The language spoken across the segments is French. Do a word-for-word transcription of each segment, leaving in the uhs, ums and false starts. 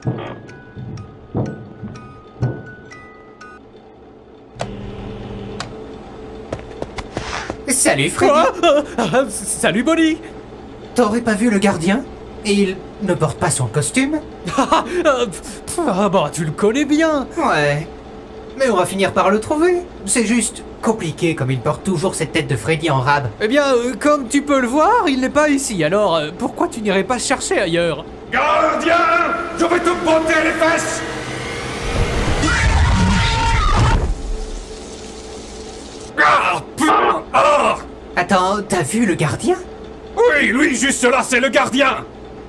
Salut Freddy. Quoi? Ah, salut Bonnie. T'aurais pas vu le gardien? Il ne porte pas son costume? Ah, ah bah tu le connais bien. Ouais. Mais on va finir par le trouver. C'est juste compliqué comme il porte toujours cette tête de Freddy en rab. Eh bien, euh, comme tu peux le voir, il n'est pas ici. Alors, euh, pourquoi tu n'irais pas chercher ailleurs? Gardien, je vais te botter les fesses. Ah, putain. Ah. Attends, t'as vu le gardien? Oui, lui, juste là, c'est le gardien.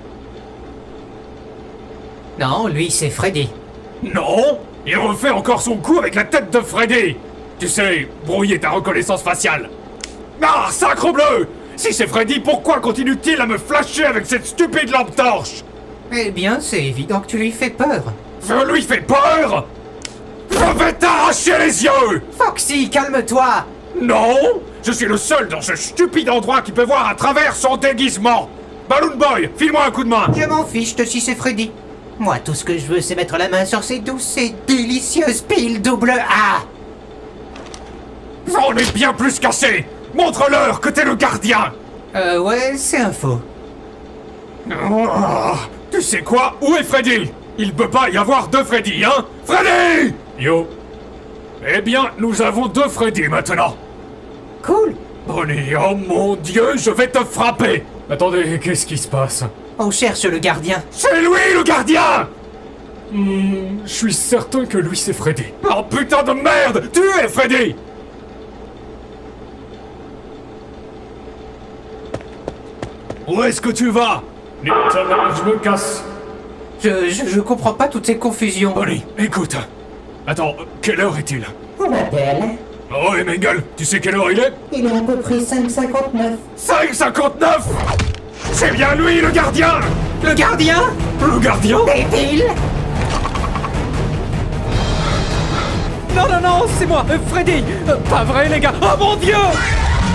Non, lui c'est Freddy. Non, il refait encore son coup avec la tête de Freddy. Tu sais, brouiller ta reconnaissance faciale. Ah, sacre bleu! Si c'est Freddy, pourquoi continue-t-il à me flasher avec cette stupide lampe torche? Eh bien, c'est évident que tu lui fais peur. Je lui fais peur? Je vais t'arracher les yeux! Foxy, calme-toi! Non! Je suis le seul dans ce stupide endroit qui peut voir à travers son déguisement! Balloon Boy, file-moi un coup de main! Je m'en fiche de si c'est Freddy. Moi, tout ce que je veux, c'est mettre la main sur ces douces et délicieuses piles double A! J'en ai bien plus qu'assez! Montre-leur que t'es le gardien! Euh, ouais, c'est un faux. Oh, tu sais quoi? Où est Freddy? Il peut pas y avoir deux Freddy, hein? Freddy! Yo. Eh bien, nous avons deux Freddy maintenant. Cool! Bonnie, oh mon Dieu, je vais te frapper! Attendez, qu'est-ce qui se passe? On cherche le gardien. C'est lui le gardien! Hmm, je suis certain que lui c'est Freddy. Oh putain de merde! Tu es Freddy! Où est-ce que tu vas? Maintenant, je me casse. Je, je, je comprends pas toutes ces confusions. Bonnie, écoute. Attends, quelle heure est-il? On m'appelle. Oh, et Mengel, tu sais quelle heure il est? Il est à peu près cinq cinquante-neuf. cinq cinquante-neuf! C'est bien lui le gardien! Le gardien? Le gardien? Débile! Non, non, non, c'est moi, euh, Freddy. Euh, pas vrai, les gars. Oh mon Dieu!